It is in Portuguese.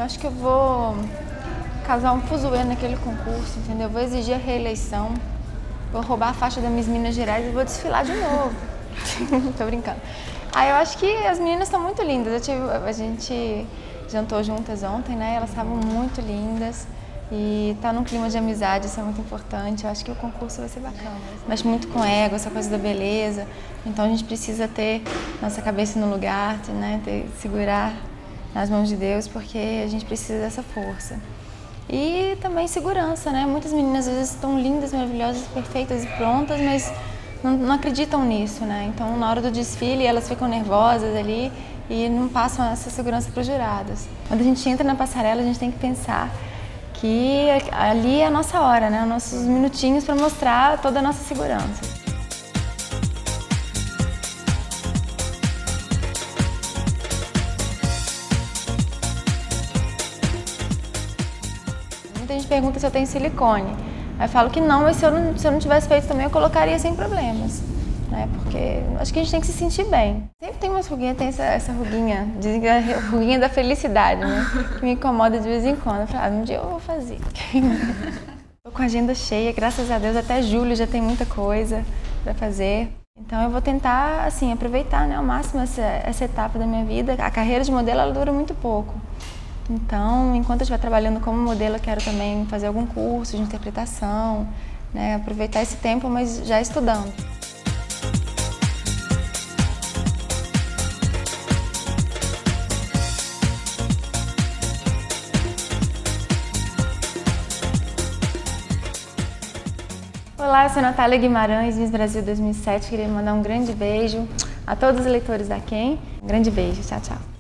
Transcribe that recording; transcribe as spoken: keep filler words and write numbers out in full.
eu acho que eu vou causar um fuzuê naquele concurso, entendeu? Eu vou exigir a reeleição, vou roubar a faixa das minhas Minas Gerais e vou desfilar de novo. Tô brincando. Ah, eu acho que as meninas estão muito lindas. Eu tive, a gente jantou juntas ontem, né? Elas estavam muito lindas e tá num clima de amizade, isso é muito importante. Eu acho que o concurso vai ser bacana. Mexe muito com ego, essa coisa da beleza. Então a gente precisa ter nossa cabeça no lugar, né? Ter, segurar nas mãos de Deus, porque a gente precisa dessa força. E também segurança, né? Muitas meninas às vezes estão lindas, maravilhosas, perfeitas e prontas, mas não, não acreditam nisso, né? Então na hora do desfile elas ficam nervosas ali e não passam essa segurança para os jurados. Quando a gente entra na passarela, a gente tem que pensar que ali é a nossa hora, né? Os nossos minutinhos para mostrar toda a nossa segurança. Muita gente pergunta se eu tenho silicone. Aí eu falo que não, mas se eu não, se eu não tivesse feito também, eu colocaria sem problemas. Né? Porque acho que a gente tem que se sentir bem. Sempre tem umas ruguinhas, tem essa, essa ruguinha, dizem que é a ruguinha da felicidade, né? Que me incomoda de vez em quando. Eu falo, ah, um dia eu vou fazer. Tô com a agenda cheia, graças a Deus, até julho já tem muita coisa para fazer. Então eu vou tentar, assim, aproveitar, né, ao máximo essa, essa etapa da minha vida. A carreira de modelo, ela dura muito pouco. Então, enquanto eu estiver trabalhando como modelo, eu quero também fazer algum curso de interpretação, né, aproveitar esse tempo, mas já estudando. Olá, eu sou Natália Guimarães, Miss Brasil dois mil e sete. Queria mandar um grande beijo a todos os eleitores da Quem. Um grande beijo, tchau, tchau.